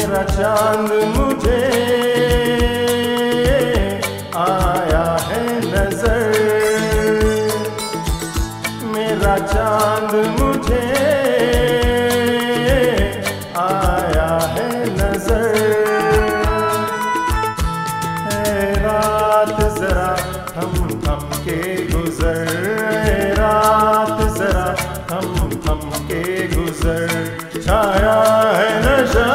मेरा चांद मुझे आया है नजर, मेरा चांद मुझे आया है नजर। है रात जरा थम थम के गुजर, रात जरा थम थम के गुजर। छाया है नशा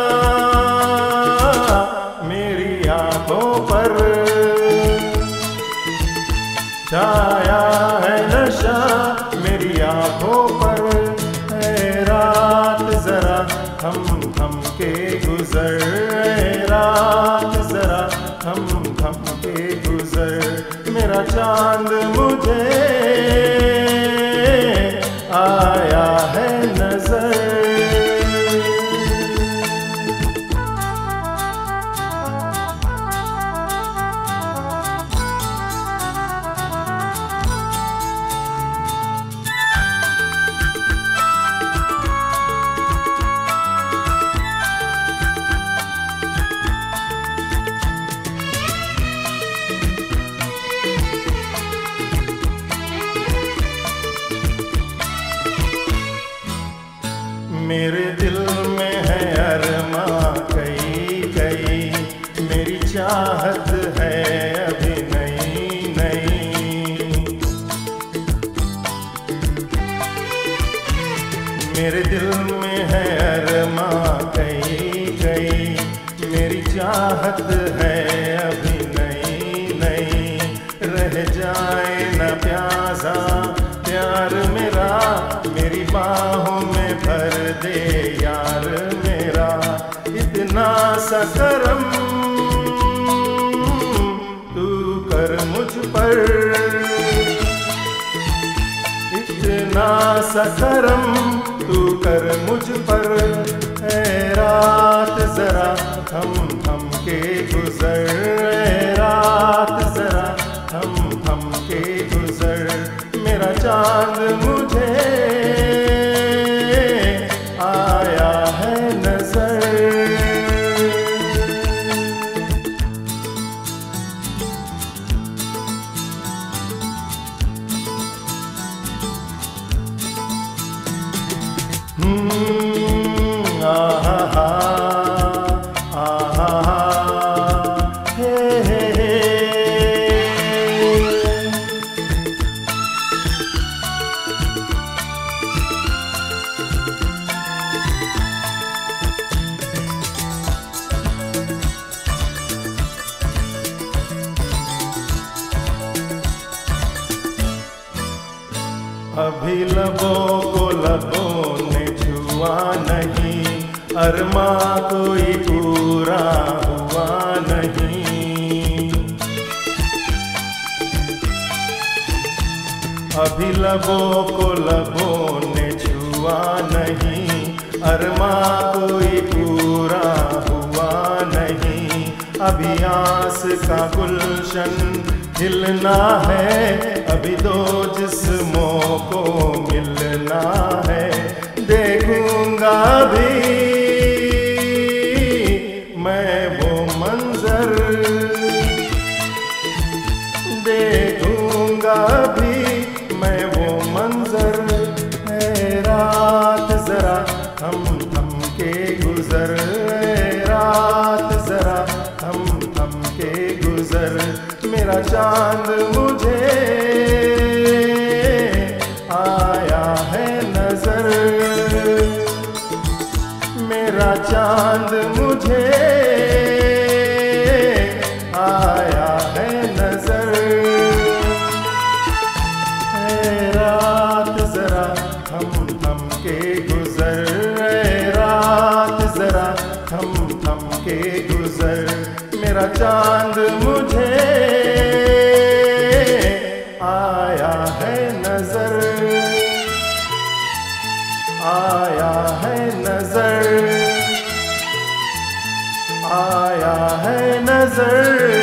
मेरी आंखों पर, छाया है नशा मेरी आंखों पर। है रात जरा थम थम के गुजर, रात जरा थम थम के गुजर। मेरा चांद मुझे आया है नजर। मेरे दिल में है अरमा कई कई, मेरी चाहत है अभी नई नई। मेरे दिल में है अरमा कई कई, मेरी चाहत है अभी नई नई। रह जाए न प्यासा प्यार मेरा, मेरी बाहों में भर दे यार मेरा। इतना सा करम तू कर मुझ पर, इतना सा करम तू कर मुझ पर। है रात जरा थम थम के गुजर, रात जरा थम थम के गुजर। मेरा चांद मुझे आया है नजर। आहा हा आहा हा हे हे हे। अभी लबों को लबों ने छुआ नहीं, अरमा कोई पूरा हुआ नहीं। अभी लबों को लबों ने छुआ नहीं, अरमा कोई पूरा हुआ नहीं। अभी आस का गुलशन खिलना है, अभी दो जिस्मों को मिलना है। देखूंगा भी मैं वो मंजर, देखूंगा भी मैं वो मंजर। है रात जरा थम थम के गुजर, रात जरा थम थम के गुजर। मेरा चांद मुझे आया है नजर, मेरा चांद मुझे आया है नजर। है रात जरा थम थम के गुजर, रात जरा थम थम के गुजर। मेरा चांद मुझे आया है नजर, आया है नजर, आया है नजर।